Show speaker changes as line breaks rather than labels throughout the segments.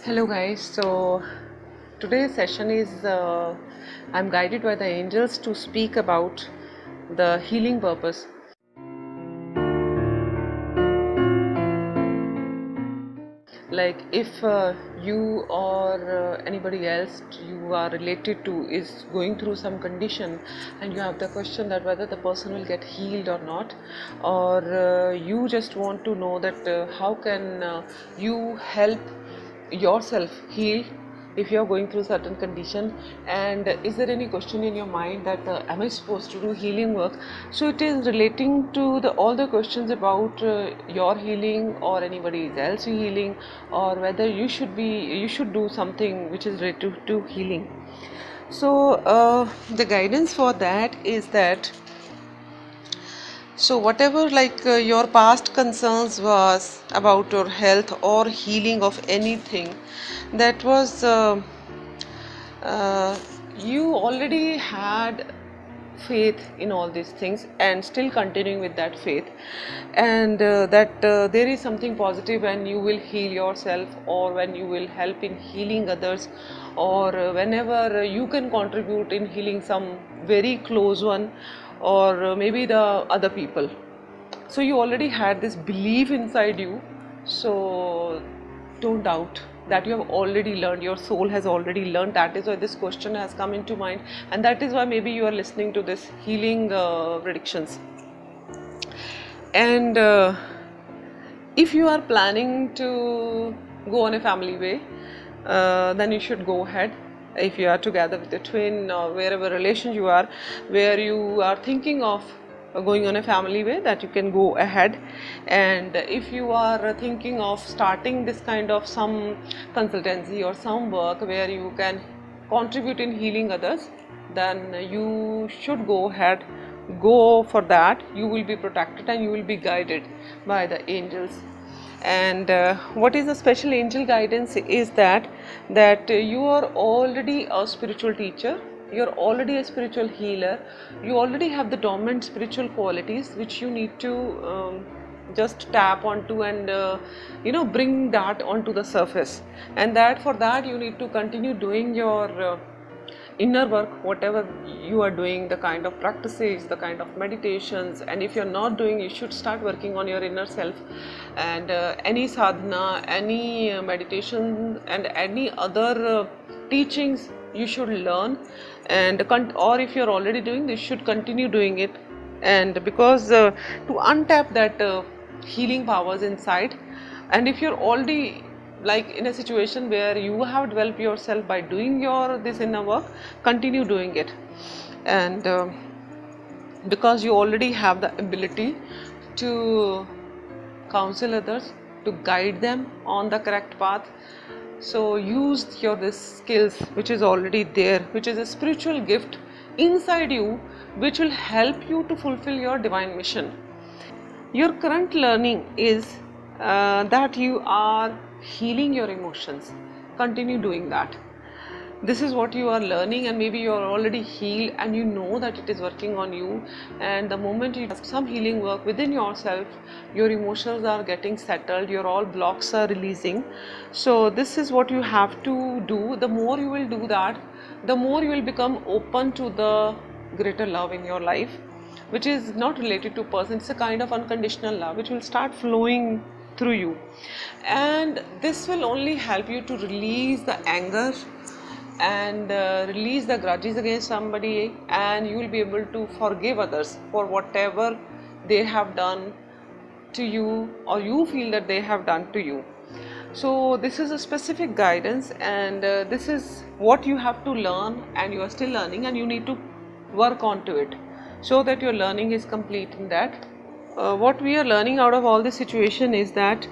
Hello guys, so today's session is I'm guided by the angels to speak about the healing purpose. Like if you or anybody else you are related to is going through some condition and you have the question that whether the person will get healed or not, or you just want to know that how can you help yourself heal if you are going through certain condition, and is there any question in your mind that am I supposed to do healing work? So it is relating to all the questions about your healing or anybody else healing, or whether you should do something which is related to healing. So the guidance for that is that, so whatever your past concerns was about your health or healing of anything, that was uh, you already had faith in all these things and still continuing with that faith, and that there is something positive when you will heal yourself, or when you will help in healing others, or whenever you can contribute in healing some very close one, or maybe the other people. So you already had this belief inside you, so don't doubt that you have already learned, your soul has already learned. That is why this question has come into mind, and that is why maybe you are listening to this healing predictions. And if you are planning to go on a family way, then you should go ahead. If you are together with a twin or wherever relation you are, where you are thinking of going on a family way, that you can go ahead. And if you are thinking of starting this kind of some consultancy or some work where you can contribute in healing others, then you should go ahead, go for that. You will be protected and you will be guided by the angels. And what is the special angel guidance is that you are already a spiritual teacher, you are already a spiritual healer, you already have the dormant spiritual qualities which you need to just tap onto and bring that onto the surface. And that for that you need to continue doing your inner work, whatever you are doing, the kind of practices, the kind of meditations. And if you're not doing, you should start working on your inner self. And any sadhana, any meditation and any other teachings you should learn, and or if you're already doing this, you should continue doing it. And because to untap that healing powers inside, and if you're already like in a situation where you have developed yourself by doing your this inner work, continue doing it. And because you already have the ability to counsel others, to guide them on the correct path, so use your this skills which is already there, which is a spiritual gift inside you, which will help you to fulfill your divine mission. Your current learning is that you are healing your emotions. Continue doing that. This is what you are learning, and maybe you are already healed and you know that it is working on you. And the moment you have some healing work within yourself, your emotions are getting settled, your all blocks are releasing. So this is what you have to do. The more you will do that, the more you will become open to the greater love in your life, which is not related to person. It's a kind of unconditional love which will start flowing through you, and this will only help you to release the anger and release the grudges against somebody, and you will be able to forgive others for whatever they have done to you, or you feel that they have done to you. So this is a specific guidance, and this is what you have to learn, and you are still learning, and you need to work on to it so that your learning is complete in that. What we are learning out of all this situation is that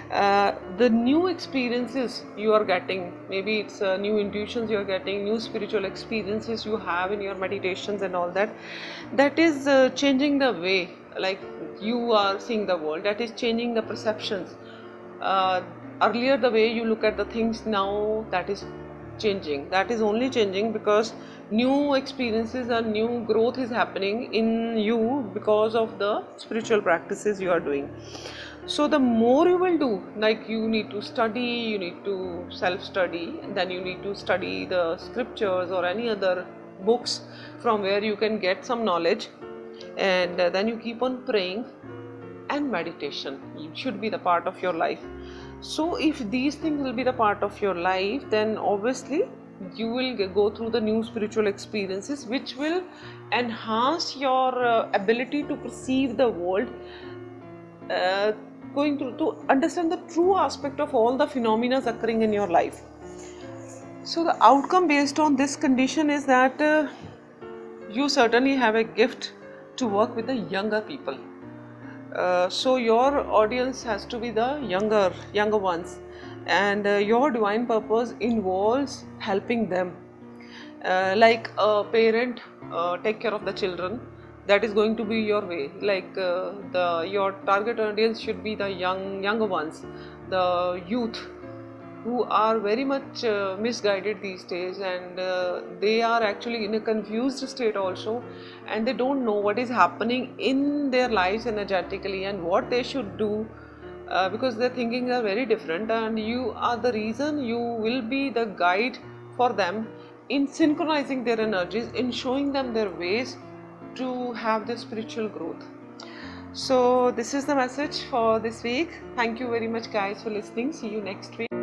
the new experiences you are getting, maybe it's new intuitions you are getting, new spiritual experiences you have in your meditations and all that, that is changing the way like you are seeing the world, that is changing the perceptions. Earlier the way you look at the things, now that is changing. That is only changing because new experiences and new growth is happening in you because of the spiritual practices you are doing. So the more you will do, like you need to study, you need to self-study, then you need to study the scriptures or any other books from where you can get some knowledge, and then you keep on praying, and meditation should be the part of your life. So if these things will be the part of your life, then obviously you will go through the new spiritual experiences which will enhance your ability to perceive the world, uh, going through to understand the true aspect of all the phenomena occurring in your life. So the outcome based on this condition is that you certainly have a gift to work with the younger people. So your audience has to be the younger ones, and your divine purpose involves helping them. Like a parent take care of the children, that is going to be your way. Like your target audience should be the younger ones, the youth, who are very much misguided these days, and they are actually in a confused state also, and they don't know what is happening in their lives energetically and what they should do, because their thinking are very different, and you are the reason. You will be the guide for them in synchronizing their energies, in showing them their ways to have their spiritual growth. So this is the message for this week. Thank you very much guys for listening. See you next week.